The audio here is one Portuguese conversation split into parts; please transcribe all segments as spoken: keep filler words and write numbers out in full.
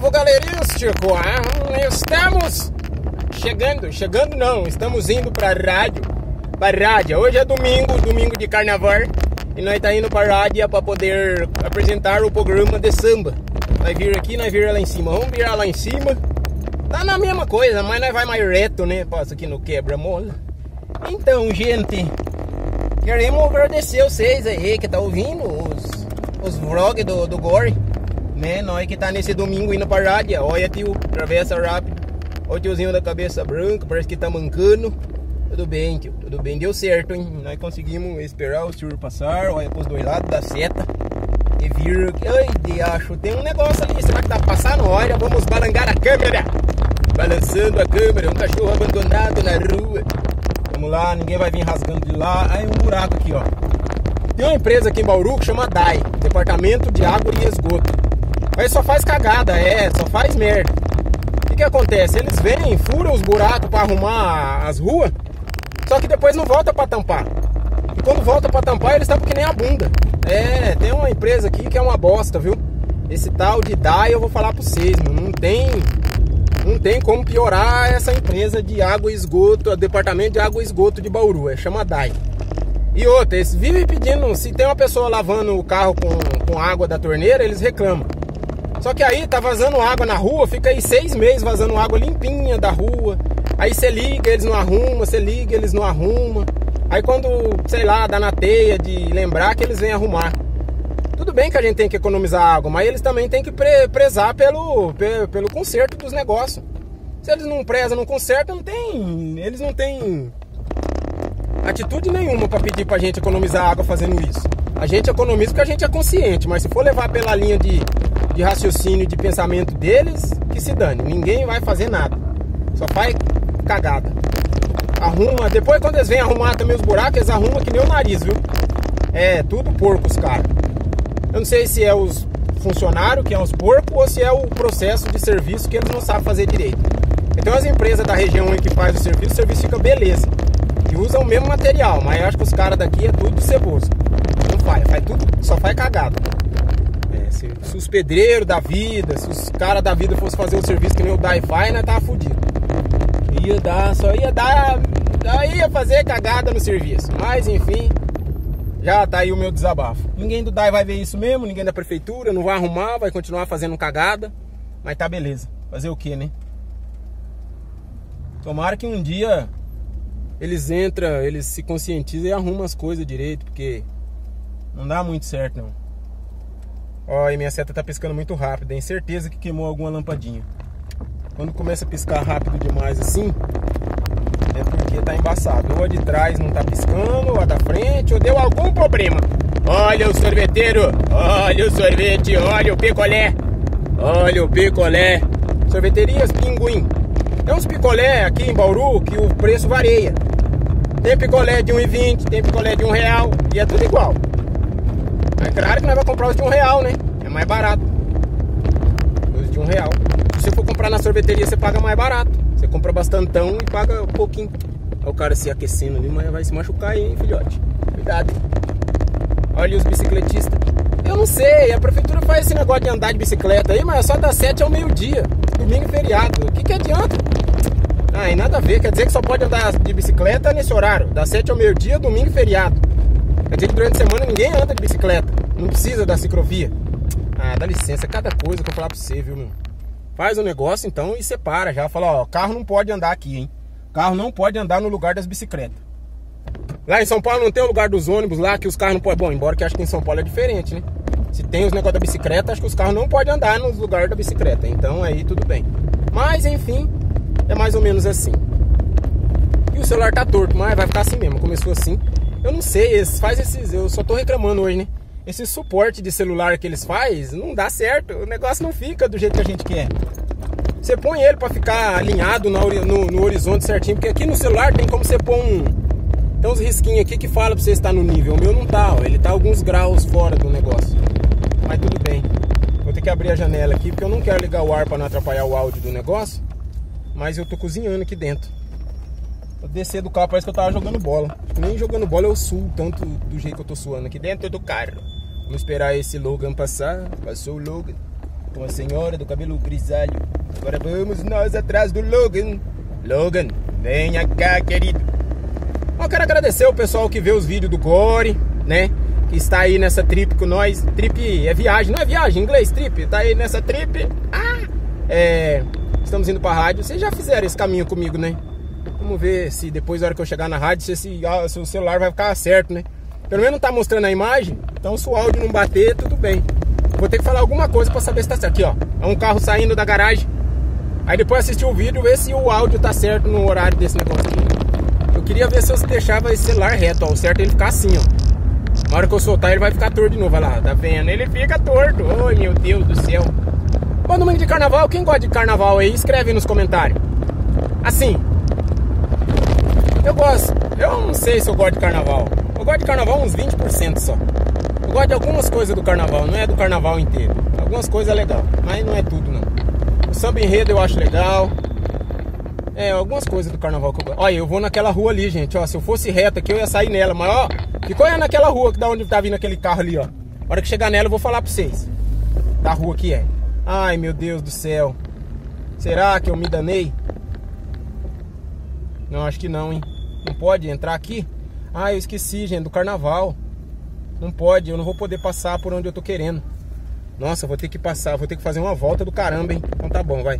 povo galerístico, ah, estamos chegando, chegando não, estamos indo pra rádio, pra rádio, hoje é domingo, domingo de carnaval, e nós tá indo pra rádio pra poder apresentar o programa de samba. Nós vir aqui, nós vir lá em cima, vamos virar lá em cima, tá na mesma coisa, mas nós vai mais reto, né, passa aqui no quebra-mola. Então, gente, queremos agradecer vocês aí que tá ouvindo os, os vlogs do, do Gore, né? Nós que tá nesse domingo indo pra rádio. Olha, tio, atravessa rápido. Olha o tiozinho da cabeça branca, parece que tá mancando. Tudo bem, tio, tudo bem, deu certo, hein? Nós conseguimos esperar o senhor passar. Olha pros dois lados da seta. E vir. Ai, diacho, tem um negócio ali. Será que tá passando? Olha, vamos balançar a câmera. Balançando a câmera, um cachorro abandonado na rua. Vamos lá, ninguém vai vir rasgando de lá. Aí um buraco aqui, ó. Tem uma empresa aqui em Bauru que chama D A I, Departamento de Água e Esgoto. Mas só faz cagada, é, só faz merda. O que que acontece? Eles vêm, furam os buracos pra arrumar as ruas, só que depois não volta pra tampar. E quando volta pra tampar, eles tampam que nem a bunda. É, tem uma empresa aqui que é uma bosta, viu? Esse tal de D A I eu vou falar pra vocês, mano. Não tem, não tem como piorar essa empresa de água e esgoto, o Departamento de Água e Esgoto de Bauru, é, chama D A I. E outra, eles vivem pedindo, se tem uma pessoa lavando o carro com, com água da torneira, eles reclamam. Só que aí tá vazando água na rua, fica aí seis meses vazando água limpinha da rua. Aí você liga, eles não arrumam, você liga, eles não arrumam. Aí quando, sei lá, dá na teia de lembrar que eles vêm arrumar. Tudo bem que a gente tem que economizar água, mas eles também têm que pre prezar pelo, pelo, pelo conserto dos negócios. Se eles não prezam no conserto, não tem, eles não têm atitude nenhuma pra pedir pra gente economizar água fazendo isso. A gente economiza porque a gente é consciente, mas se for levar pela linha de... de raciocínio, de pensamento deles, que se dane, ninguém vai fazer nada, só faz cagada. Arruma, depois quando eles vêm arrumar também os buracos, eles arrumam que nem o nariz, viu? É, tudo porco os caras. Eu não sei se é os funcionários que é os porcos ou se é o processo de serviço que eles não sabem fazer direito. Então as empresas da região aí que faz o serviço, o serviço fica beleza, e usam o mesmo material, mas eu acho que os caras daqui é tudo ceboso. Não faz, faz tudo, só faz cagada. Se, se os pedreiros da vida, se os caras da vida fossem fazer o serviço que nem o D A I faz, nós tava fudido. Ia dar, só ia dar, ia fazer cagada no serviço. Mas enfim, já tá aí o meu desabafo. Ninguém do D A I vai ver isso mesmo, ninguém da prefeitura, não vai arrumar, vai continuar fazendo cagada. Mas tá beleza, fazer o que, né? Tomara que um dia eles entram, eles se conscientizam e arrumam as coisas direito, porque não dá muito certo não. Ó, e minha seta tá piscando muito rápido, tenho certeza que queimou alguma lampadinha. Quando começa a piscar rápido demais assim, é porque tá embaçado. Ou a de trás não tá piscando, ou a da frente, ou deu algum problema. Olha o sorveteiro, olha o sorvete, olha o picolé, olha o picolé. Sorveterias Pinguim. Tem uns picolé aqui em Bauru que o preço varia. Tem picolé de um e vinte, tem picolé de um real, e é tudo igual. É claro que nós vamos comprar os de um real, né? É mais barato. Os de um real. Se você for comprar na sorveteria, você paga mais barato. Você compra bastantão e paga um pouquinho. Olha o cara se aquecendo ali, mas vai se machucar aí, hein, filhote? Cuidado, hein? Olha os bicicletistas. Eu não sei, a prefeitura faz esse negócio de andar de bicicleta aí, mas é só das sete ao meio-dia. Domingo e feriado. O que que adianta? Ah, e nada a ver. Quer dizer que só pode andar de bicicleta nesse horário. Das sete ao meio-dia, domingo e feriado. Quer dizer que durante a semana ninguém anda de bicicleta. Não precisa da ciclovia. Ah, dá licença, cada coisa que eu falar pra você, viu, meu? Faz o negócio então e separa já. Fala, ó, carro não pode andar aqui, hein? Carro não pode andar no lugar das bicicletas. Lá em São Paulo não tem o lugar dos ônibus lá que os carros não podem... Bom, embora que acho que em São Paulo é diferente, né? Se tem os negócios da bicicleta, acho que os carros não podem andar nos lugares da bicicleta. Então aí tudo bem. Mas enfim, é mais ou menos assim. E o celular tá torto, mas vai ficar assim mesmo. Começou assim. Eu não sei, eles fazem esses... Eu só tô reclamando hoje, né? Esse suporte de celular que eles fazem não dá certo. O negócio não fica do jeito que a gente quer. Você põe ele pra ficar alinhado no, no, no horizonte certinho. Porque aqui no celular tem como você pôr um... Tem uns risquinhos aqui que fala pra você estar no nível. O meu não tá, ó. Ele tá alguns graus fora do negócio. Mas tudo bem. Vou ter que abrir a janela aqui porque eu não quero ligar o ar pra não atrapalhar o áudio do negócio. Mas eu tô cozinhando aqui dentro. Vou descer do carro, parece que eu tava jogando bola. Nem jogando bola eu suo tanto do jeito que eu tô suando aqui dentro do carro. Vamos esperar esse Logan passar. Passou o Logan. com a senhora do cabelo grisalho. Agora vamos nós atrás do Logan. Logan, venha cá, querido. Eu quero agradecer o pessoal que vê os vídeos do Gore, né? Que está aí nessa trip com nós. Trip é viagem, não é viagem, em inglês, trip. Tá aí nessa trip. Ah! É, estamos indo pra rádio. Vocês já fizeram esse caminho comigo, né? Vamos ver se depois, na hora que eu chegar na rádio, se, esse, se o celular vai ficar certo, né? Pelo menos não tá mostrando a imagem. Então se o áudio não bater, tudo bem. Vou ter que falar alguma coisa pra saber se tá certo. Aqui, ó. É um carro saindo da garagem. Aí depois assistir o vídeo, ver se o áudio tá certo no horário desse negócio aqui. Eu queria ver se eu deixava esse celular reto, ó. O certo é ele ficar assim, ó. Na hora que eu soltar, ele vai ficar torto de novo. Olha lá, tá vendo? Ele fica torto. Oi, meu Deus do céu. Bom, domingo de carnaval, quem gosta de carnaval aí, escreve aí nos comentários. Assim, eu gosto. Eu não sei se eu gosto de carnaval. Eu gosto de carnaval uns vinte por cento só. Eu gosto de algumas coisas do carnaval, não é do carnaval inteiro. Algumas coisas é legal, mas não é tudo não. O samba enredo eu acho legal. É, algumas coisas do carnaval que eu gosto. Olha, eu vou naquela rua ali, gente, ó. Se eu fosse reto aqui, eu ia sair nela. Mas, ó, ficou aí naquela rua que da onde tá vindo aquele carro ali, ó. Na hora que chegar nela, eu vou falar pra vocês da rua que é. Ai, meu Deus do céu. Será que eu me danei? Não, acho que não, hein. Não pode entrar aqui? Ah, eu esqueci, gente, do carnaval. Não pode, eu não vou poder passar por onde eu tô querendo. Nossa, vou ter que passar, vou ter que fazer uma volta do caramba, hein. Então tá bom, vai.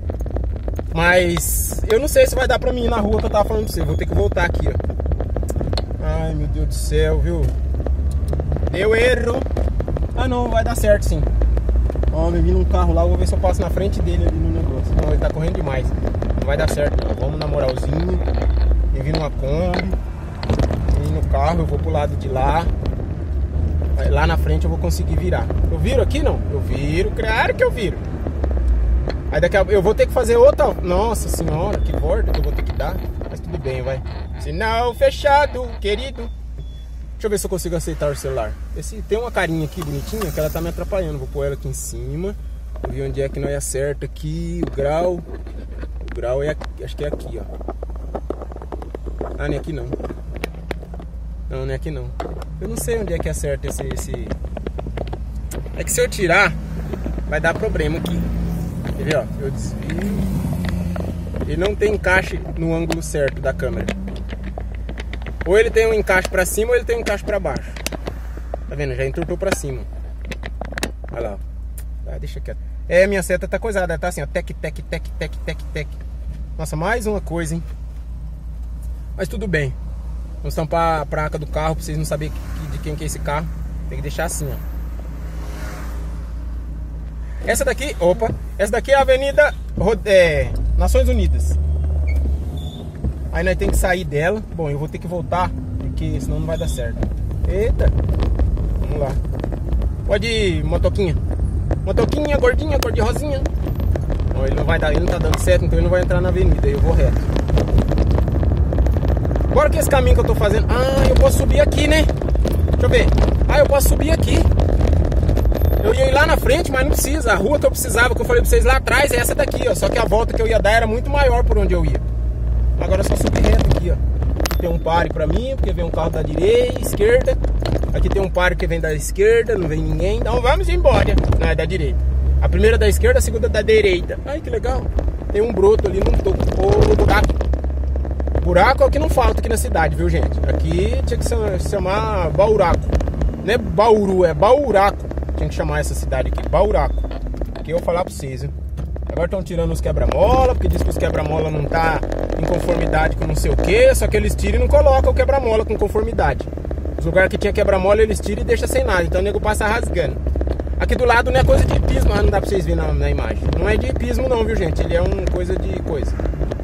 Mas eu não sei se vai dar pra mim ir na rua que eu tava falando pra você. Vou ter que voltar aqui, ó. Ai, meu Deus do céu, viu? Deu erro. Ah, não, vai dar certo sim. Ó, me vi num carro lá, vou ver se eu passo na frente dele ali no negócio. Não, ele tá correndo demais. Não vai dar certo não. Vamos na moralzinha. Me vi numa Kombi. Me vi no carro, eu vou pro lado de lá. Lá na frente eu vou conseguir virar. Eu viro aqui não? Eu viro, claro que eu viro. Aí daqui a eu vou ter que fazer outra. Nossa senhora, que volta que eu vou ter que dar. Mas tudo bem, vai. Sinal fechado, querido. Deixa eu ver se eu consigo aceitar o celular. Esse, tem uma carinha aqui bonitinha que ela tá me atrapalhando. Vou pôr ela aqui em cima. Vou ver onde é que nós acerta aqui. O grau. O grau é aqui, acho que é aqui, ó. Ah, nem aqui não. Não, nem aqui não. Eu não sei onde é que acerta esse, esse... É que se eu tirar, vai dar problema aqui. Quer ver, ó? Eu desvio. Ele não tem encaixe no ângulo certo da câmera. Ou ele tem um encaixe pra cima ou ele tem um encaixe pra baixo. Tá vendo? Já entortou pra cima. Olha lá. Ah, deixa quieto. É, minha seta tá coisada. Tá assim, ó. Tec, tec, tec, tec, tec, tec. Nossa, mais uma coisa, hein? Mas tudo bem. Vamos tampar a placa do carro pra vocês não saberem de quem que é esse carro. Tem que deixar assim, ó. Essa daqui, opa, essa daqui é a Avenida é, Nações Unidas. Aí nós temos que sair dela. Bom, eu vou ter que voltar, porque senão não vai dar certo. Eita. Vamos lá. Pode ir, motoquinha. Motoquinha, gordinha, cor de rosinha. Não, ele não vai dar, ele não tá dando certo, então ele não vai entrar na avenida. Eu vou reto. Agora que esse caminho que eu tô fazendo. Ah, eu posso subir aqui, né? Deixa eu ver. Ah, eu posso subir aqui. Eu ia ir lá na frente, mas não precisa. A rua que eu precisava, que eu falei pra vocês lá atrás, é essa daqui, ó. Só que a volta que eu ia dar era muito maior por onde eu ia. Agora é só subir reto aqui, ó. Aqui tem um pare pra mim, porque vem um carro da direita, esquerda. Aqui tem um pare que vem da esquerda, não vem ninguém. Então vamos embora. Não, é da direita. A primeira da esquerda, a segunda da direita. Ai, que legal. Tem um broto ali num topo. Ô, buraco. Buraco é o que não falta aqui na cidade, viu, gente? Aqui tinha que se chamar Bauraco. Não é Bauru, é Bauraco. Tinha que chamar essa cidade aqui, Bauraco. Aqui eu vou falar pra vocês, hein? Agora estão tirando os quebra-mola, porque diz que os quebra-mola não tá em conformidade com não sei o que. Só que eles tiram e não colocam o quebra-mola com conformidade. Os lugares que tinha quebra-mola, eles tiram e deixam sem nada. Então o nego passa rasgando. Aqui do lado não é coisa de hipismo, mas não dá pra vocês verem na, na imagem. Não é de hipismo não, viu, gente? Ele é uma coisa de coisa.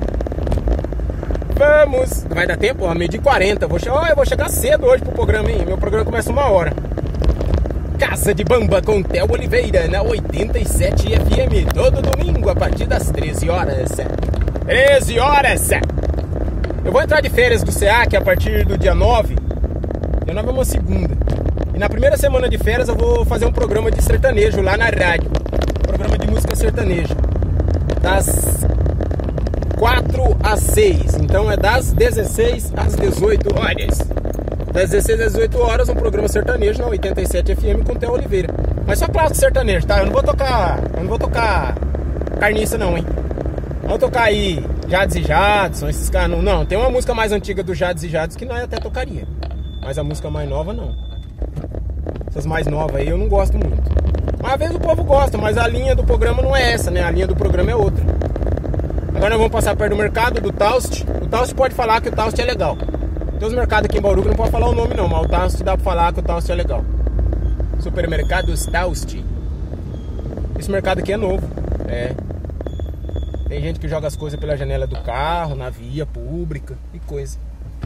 Vamos! Vai dar tempo? Ó, meio de quarenta. Vou, oh, eu vou chegar cedo hoje pro programa, hein? Meu programa começa uma hora. Casa de Bamba com Theo Oliveira na oitenta e sete F M. Todo domingo a partir das treze horas. treze horas! Eu vou entrar de férias do C A, que é a partir do dia nove. Dia nove é uma segunda. E na primeira semana de férias eu vou fazer um programa de sertanejo lá na rádio. Programa de música sertaneja. Das quatro às seis. Então é das dezesseis às dezoito horas. das dezesseis às dezoito horas, um programa sertanejo na oitenta e sete F M com o Theo Oliveira. Mas só clássico sertanejo, tá? Eu não vou tocar, eu não vou tocar carniça não, hein? Vou tocar aí Jades e Jadson, esses caras não. Não, tem uma música mais antiga do Jades e Jadson que nós até tocaria. Mas a música mais nova não. Essas mais novas aí eu não gosto muito. Mas às vezes o povo gosta, mas a linha do programa não é essa, né? A linha do programa é outra. Agora nós vamos passar perto do mercado do Taust. O Taust pode falar que o Taust é legal. Tem uns mercados aqui em Bauru que não pode falar o nome não, mas o Taust dá pra falar que o Taust é legal. Supermercados Taust. Esse mercado aqui é novo. É. Tem gente que joga as coisas pela janela do carro, na via pública e coisa.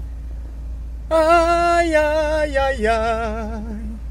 Ai, ai, ai, ai.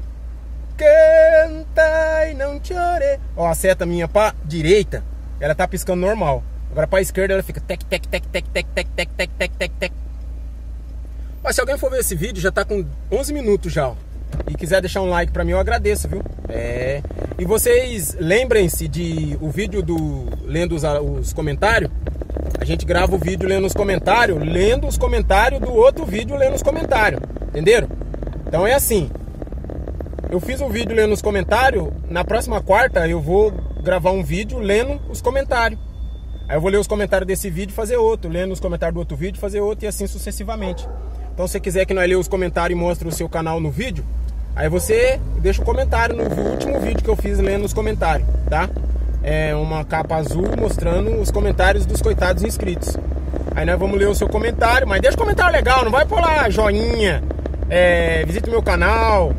Canta e não chore. Ó, a seta minha pra direita, ela tá piscando normal. Agora pra esquerda ela fica tec, tec, tec, tec, tec, tec, tec, tec, tec, tec, tec. Ó, se alguém for ver esse vídeo, já tá com onze minutos já, ó. E quiser deixar um like pra mim, eu agradeço, viu? É. E vocês lembrem-se de o vídeo do lendo os, os comentários. A gente grava o vídeo lendo os comentários, lendo os comentários do outro vídeo lendo os comentários. Entenderam? Então é assim. Eu fiz um vídeo lendo os comentários. Na próxima quarta eu vou gravar um vídeo lendo os comentários. Aí eu vou ler os comentários desse vídeo e fazer outro. Lendo os comentários do outro vídeo e fazer outro. E assim sucessivamente. Então se você quiser que nós lê os comentários e mostre o seu canal no vídeo, aí você deixa um comentário no último vídeo que eu fiz lendo os comentários, tá? É uma capa azul mostrando os comentários dos coitados inscritos. Aí nós vamos ler o seu comentário, mas deixa um comentário legal, não vai pôr lá joinha, é, visita o meu canal,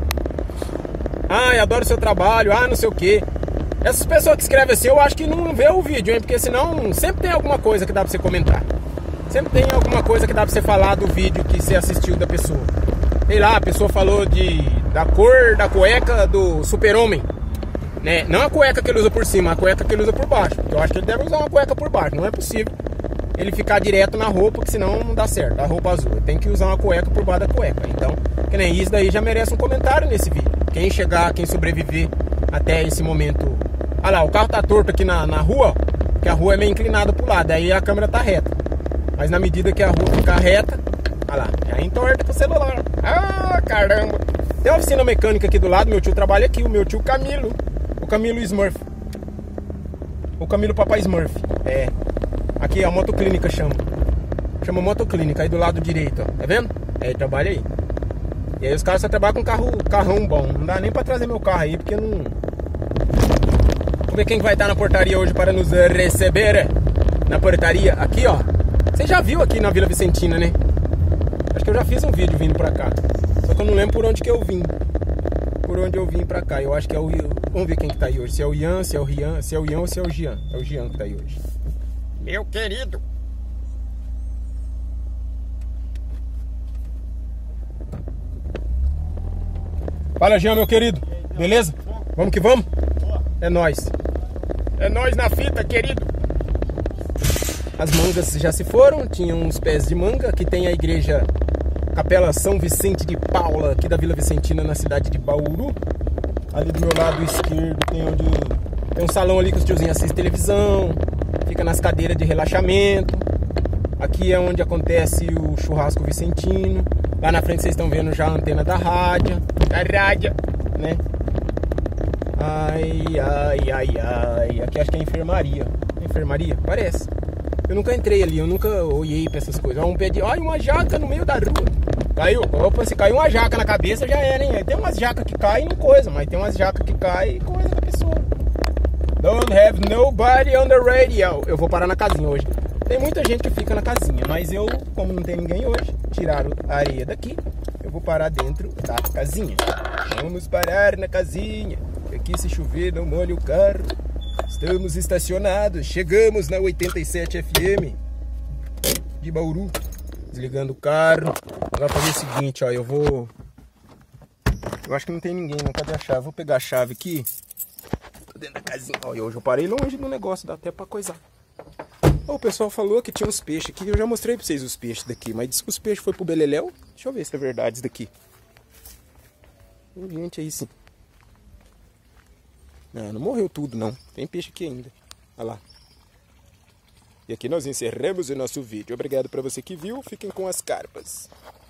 ai, adoro o seu trabalho, ah, não sei o que. Essas pessoas que escrevem assim, eu acho que não vê o vídeo, hein? Porque senão sempre tem alguma coisa que dá pra você comentar. Sempre tem alguma coisa que dá pra você falar do vídeo que você assistiu da pessoa. Sei lá, a pessoa falou de, da cor da cueca do Super-Homem, né? Não a cueca que ele usa por cima, a cueca que ele usa por baixo. Eu acho que ele deve usar uma cueca por baixo. Não é possível ele ficar direto na roupa, que senão não dá certo. A roupa azul, tem que usar uma cueca por baixo da cueca. Então, que nem isso daí já merece um comentário nesse vídeo. Quem chegar, quem sobreviver até esse momento. Ah lá, o carro tá torto aqui na, na rua, que a rua é meio inclinada pro lado, aí a câmera tá reta. Mas na medida que a rua ficar reta, olha lá, aí entorta com o celular. Ah, caramba. Tem uma oficina mecânica aqui do lado, meu tio trabalha aqui, o meu tio Camilo. O Camilo Smurf. O Camilo Papai Smurf. É. Aqui a motoclínica chama. Chama motoclínica, aí do lado direito, ó. Tá vendo? É, ele trabalha aí. E aí os caras só trabalham com carro, carrão bom. Não dá nem pra trazer meu carro aí, porque não... Vamos ver quem vai estar na portaria hoje para nos receber. Na portaria, aqui ó. Você já viu aqui na Vila Vicentina, né? Acho que eu já fiz um vídeo vindo pra cá. Só que eu não lembro por onde que eu vim. Por onde eu vim pra cá. Eu acho que é o... Vamos ver quem que tá aí hoje. Se é o Ian, se é o Rian, se é o Ian ou se é o Gian. É o Gian que tá aí hoje. Meu querido. Fala, Gian, meu querido. Beleza? Vamos que vamos? É nóis. É nóis na fita, querido. As mangas já se foram, tinha uns pés de manga. Aqui tem a igreja Capela São Vicente de Paula, aqui da Vila Vicentina, na cidade de Bauru. Ali do meu lado esquerdo tem onde tem um salão ali que os tiozinhos assistem televisão, fica nas cadeiras de relaxamento. Aqui é onde acontece o churrasco vicentino. Lá na frente vocês estão vendo já a antena da rádio, da rádio, né? Ai, ai, ai, ai. Aqui acho que é a enfermaria. Enfermaria? Parece. Eu nunca entrei ali, eu nunca olhei pra essas coisas. Olha um pé de... Olha uma jaca no meio da rua. Caiu. Opa, se caiu uma jaca na cabeça já era, hein? Tem umas jacas que caem e não coisa, mas tem umas jacas que caem e coisa da pessoa. Don't have nobody on the radio. Eu vou parar na casinha hoje. Tem muita gente que fica na casinha, mas eu, como não tem ninguém hoje, tiraram a areia daqui, eu vou parar dentro da casinha. Vamos parar na casinha, que aqui se chover não molha o carro. Estamos estacionados, chegamos na oitenta e sete F M de Bauru. Desligando o carro. Agora fazer o seguinte, ó, eu vou... Eu acho que não tem ninguém, não. Cadê a chave? Vou pegar a chave aqui. Tô dentro da casinha. Ó, e hoje eu parei longe do negócio, dá até pra coisar. Ó, o pessoal falou que tinha uns peixes aqui. Eu já mostrei pra vocês os peixes daqui, mas disse que os peixes foi pro beleléu. Deixa eu ver se é verdade isso daqui. Tem gente aí sim. Não, não morreu tudo não. Tem peixe aqui ainda. Olha lá. E aqui nós encerramos o nosso vídeo. Obrigado para você que viu. Fiquem com as carpas.